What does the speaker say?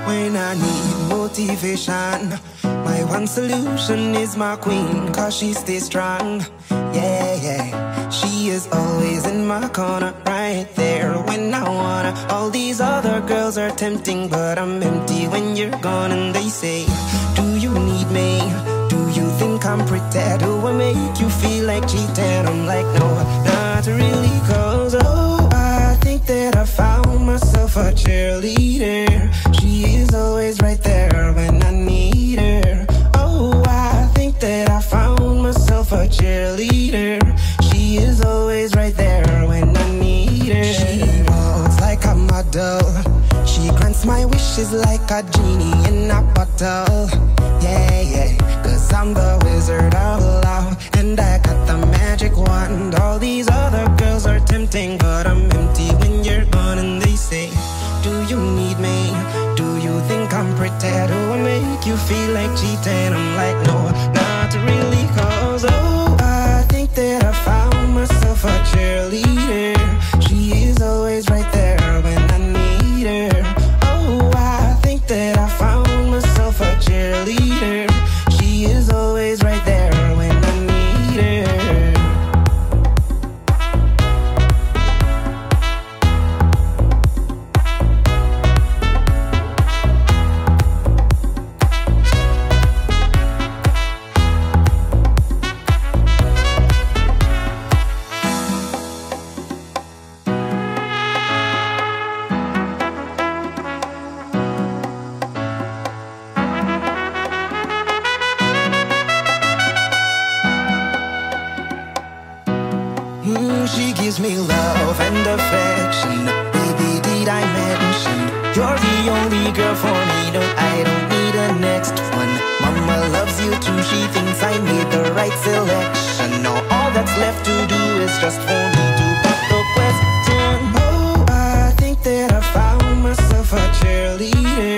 When I need motivation, my one solution is my queen, cause she stays strong. Yeah, yeah. She is always in my corner, right there when I wanna. All these other girls are tempting, but I'm empty when you're gone. And they say, do you need me? Do you think I'm pretty? Do I make you feel like cheating? I'm like, no, not really, cause oh, I think that I found myself a cheerleader. She is always right there when I need her. Oh, I think that I found myself a cheerleader. She is always right there when I need her. She walks like a model. She grants my wishes like a genie in a bottle. Yeah, yeah, cause I'm the wizard of love, and I got the magic wand. All these other girls are tempting, but I'm empty when you're gone. And they say, do you need me? Do you think I'm pretty? Do I make you feel like cheating? I'm like, no, not really, cause oh, I think that I found myself a cheerleader. She is always right there when I need her. Oh, I think that I found myself a cheerleader. She is always right there when I need her. She gives me love and affection. Baby, did I mention you're the only girl for me? No, I don't need a next one. Mama loves you too. She thinks I made the right selection. Now all that's left to do is just for me to put the question. Oh, I think that I found myself a cheerleader.